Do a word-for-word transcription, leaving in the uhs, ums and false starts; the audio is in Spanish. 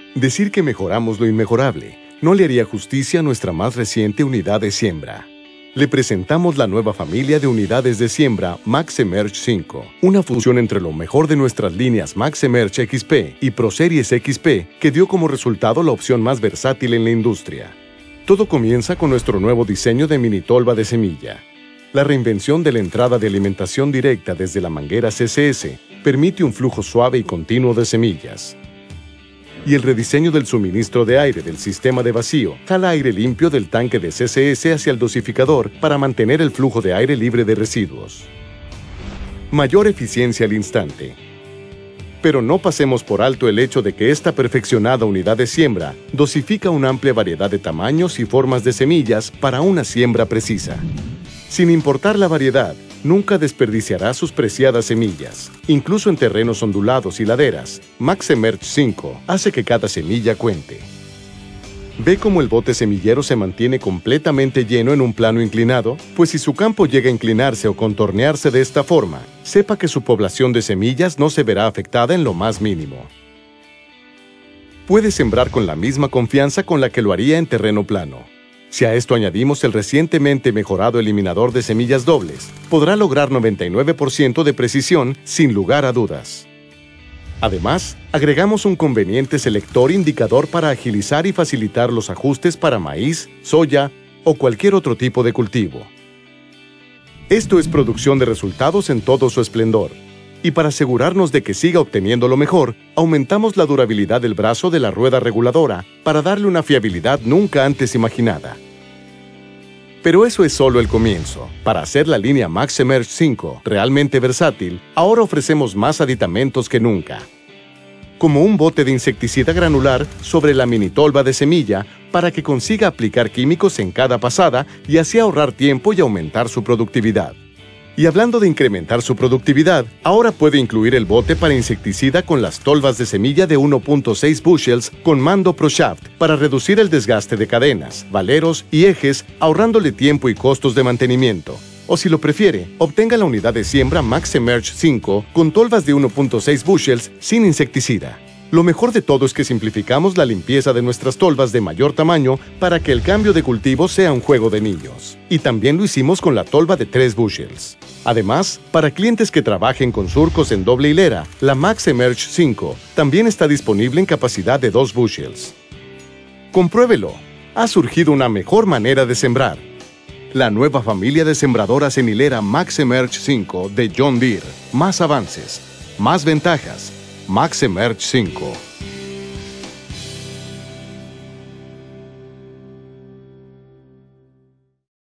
Decir que mejoramos lo inmejorable no le haría justicia a nuestra más reciente unidad de siembra. Le presentamos la nueva familia de unidades de siembra MaxEmerge cinco, una fusión entre lo mejor de nuestras líneas MaxEmerge X P y ProSeries X P que dio como resultado la opción más versátil en la industria. Todo comienza con nuestro nuevo diseño de mini tolva de semilla. La reinvención de la entrada de alimentación directa desde la manguera C C S permite un flujo suave y continuo de semillas. Y el rediseño del suministro de aire del sistema de vacío jala aire limpio del tanque de C C S hacia el dosificador para mantener el flujo de aire libre de residuos. Mayor eficiencia al instante. Pero no pasemos por alto el hecho de que esta perfeccionada unidad de siembra dosifica una amplia variedad de tamaños y formas de semillas para una siembra precisa. Sin importar la variedad, nunca desperdiciará sus preciadas semillas. Incluso en terrenos ondulados y laderas, MaxEmerge cinco hace que cada semilla cuente. ¿Ve cómo el bote semillero se mantiene completamente lleno en un plano inclinado? Pues si su campo llega a inclinarse o contornearse de esta forma, sepa que su población de semillas no se verá afectada en lo más mínimo. Puede sembrar con la misma confianza con la que lo haría en terreno plano. Si a esto añadimos el recientemente mejorado eliminador de semillas dobles, podrá lograr noventa y nueve por ciento de precisión sin lugar a dudas. Además, agregamos un conveniente selector indicador para agilizar y facilitar los ajustes para maíz, soya o cualquier otro tipo de cultivo. Esto es producción de resultados en todo su esplendor. Y para asegurarnos de que siga obteniendo lo mejor, aumentamos la durabilidad del brazo de la rueda reguladora para darle una fiabilidad nunca antes imaginada. Pero eso es solo el comienzo. Para hacer la línea MaxEmerge cinco realmente versátil, ahora ofrecemos más aditamentos que nunca. Como un bote de insecticida granular sobre la mini tolva de semilla para que consiga aplicar químicos en cada pasada y así ahorrar tiempo y aumentar su productividad. Y hablando de incrementar su productividad, ahora puede incluir el bote para insecticida con las tolvas de semilla de uno punto seis bushels con mando ProShaft para reducir el desgaste de cadenas, valeros y ejes, ahorrándole tiempo y costos de mantenimiento. O si lo prefiere, obtenga la unidad de siembra MaxEmerge cinco con tolvas de uno punto seis bushels sin insecticida. Lo mejor de todo es que simplificamos la limpieza de nuestras tolvas de mayor tamaño para que el cambio de cultivo sea un juego de niños. Y también lo hicimos con la tolva de tres bushels. Además, para clientes que trabajen con surcos en doble hilera, la MaxEmerge cinco también está disponible en capacidad de dos bushels. Compruébelo. Ha surgido una mejor manera de sembrar. La nueva familia de sembradoras en hilera MaxEmerge cinco de John Deere. Más avances, más ventajas. MaxEmerge cinco.